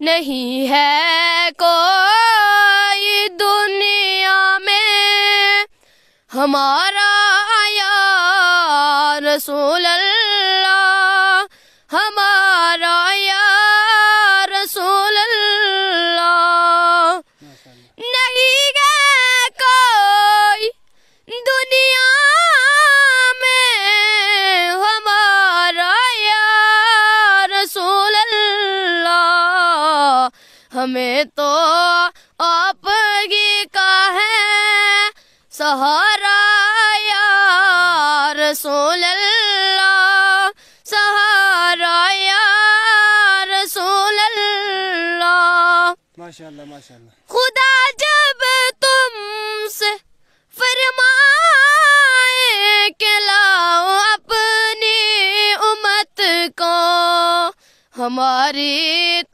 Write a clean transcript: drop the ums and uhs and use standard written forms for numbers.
نہیں ہے کوئی دنیا میں ہمارا یا رسول اللہ، ہمارا یا رسول اللہ۔ نہیں ہے کوئی دنیا میں ہمارا یا رسول اللہ، ہمیں تو آپ ہی کا ہے سہارا یا رسول اللہ، سہارا یا رسول اللہ۔ ماشاءاللہ ماشاءاللہ۔ خدا جب تم سے فرمائے کہ لاؤ اپنی امت کو ہماری